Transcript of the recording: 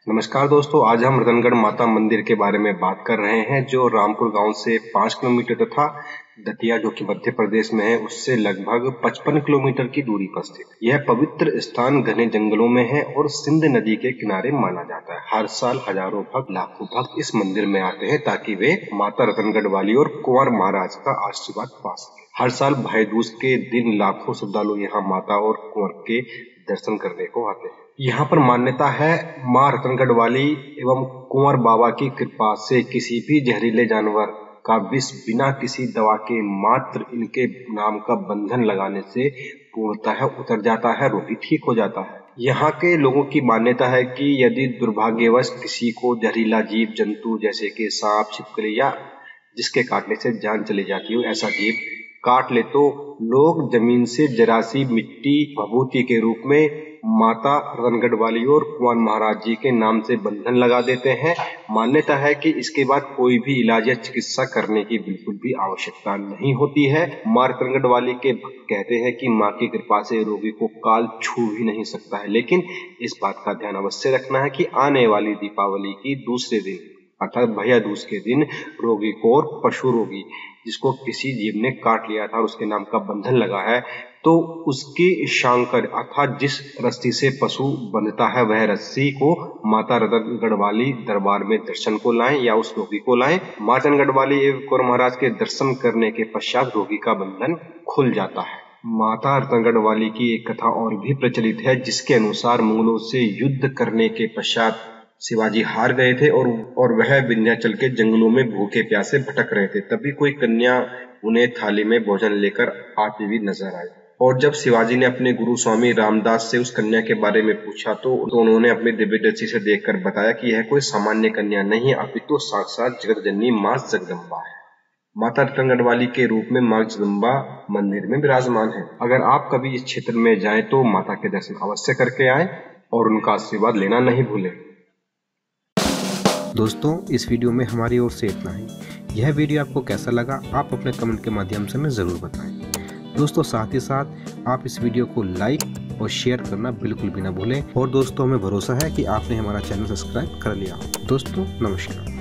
नमस्कार दोस्तों, आज हम रतनगढ़ माता मंदिर के बारे में बात कर रहे हैं जो रामपुर गांव से 5 किलोमीटर तथा दतिया जो कि मध्य प्रदेश में है उससे लगभग 55 किलोमीटर की दूरी पर स्थित। यह पवित्र स्थान घने जंगलों में है और सिंध नदी के किनारे माना जाता है। हर साल हजारों भक्त लाखों भक्त इस मंदिर में आते हैं ताकि वे माता रतनगढ़ वाली और कुंवर महाराज का आशीर्वाद पा सके। हर साल भाई दूज के दिन लाखों श्रद्धालु यहाँ माता और कुंवर के दर्शन करने को आते हैं। यहाँ पर मान्यता है माँ रतनगढ़ वाली एवं कुंवर बाबा की कृपा से किसी भी जहरीले जानवर का विष बिना किसी दवा के मात्र इनके नाम का बंधन लगाने से पूर्णतः उतर जाता है, रोगी ठीक हो जाता है। यहाँ के लोगों की मान्यता है कि यदि दुर्भाग्यवश किसी को जहरीला जीव जंतु जैसे कि सांप, छिपकली या जिसके काटने से जान चली जाती हो ऐसा जीव काट ले तो लोग जमीन से जरासी मिट्टी भभूति के रूप में माता रतनगढ़ वाली और कुंवर महाराज जी के नाम से बंधन लगा देते हैं। मान्यता है कि इसके बाद कोई भी इलाज या चिकित्सा करने की बिल्कुल भी आवश्यकता नहीं होती है। मां रतनगढ़ वाली के भक्त कहते हैं कि मां की कृपा से रोगी को काल छू भी नहीं सकता है, लेकिन इस बात का ध्यान अवश्य रखना है कि आने वाली दीपावली की दूसरे दिन अर्थात भैया दूज के दिन रोगी को और पशु रोगी जिसको किसी जीव ने काट लिया था और उसके नाम का बंधन लगा है तो उसकी शांकर अर्थात जिस रस्सी से पशु बंधता है वह रस्सी को माता रतनगढ़ वाली दरबार में दर्शन को लाएं या उस रोगी को लाएं। माता रतनगढ़ वाली एवं कुंवर महाराज के दर्शन करने के पश्चात रोगी का बंधन खुल जाता है। माता रतनगढ़ वाली की एक कथा और भी प्रचलित है जिसके अनुसार मुगलों से युद्ध करने के पश्चात शिवाजी हार गए थे और वह विंध्याचल के जंगलों में भूखे प्यासे भटक रहे थे। तभी कोई कन्या उन्हें थाली में भोजन लेकर आती हुई नजर आई और जब शिवाजी ने अपने गुरु स्वामी रामदास से उस कन्या के बारे में पूछा तो उन्होंने अपनी दिव्य दृष्टि से देखकर बताया कि यह कोई सामान्य कन्या नहीं अपितु साक्षात जगत जननी मां जगदम्बा है। माता रतनगढ़ वाली के रूप में मां जगदम्बा मंदिर में विराजमान है। अगर आप कभी इस क्षेत्र में जाएं तो माता के दर्शन अवश्य करके आए और उनका आशीर्वाद लेना नहीं भूलें। दोस्तों, इस वीडियो में हमारी ओर से इतना ही। यह वीडियो आपको कैसा लगा आप अपने कमेंट के माध्यम से हमें ज़रूर बताएं। दोस्तों, साथ ही साथ आप इस वीडियो को लाइक और शेयर करना बिल्कुल भी ना भूलें और दोस्तों हमें भरोसा है कि आपने हमारा चैनल सब्सक्राइब कर लिया हो। दोस्तों नमस्कार।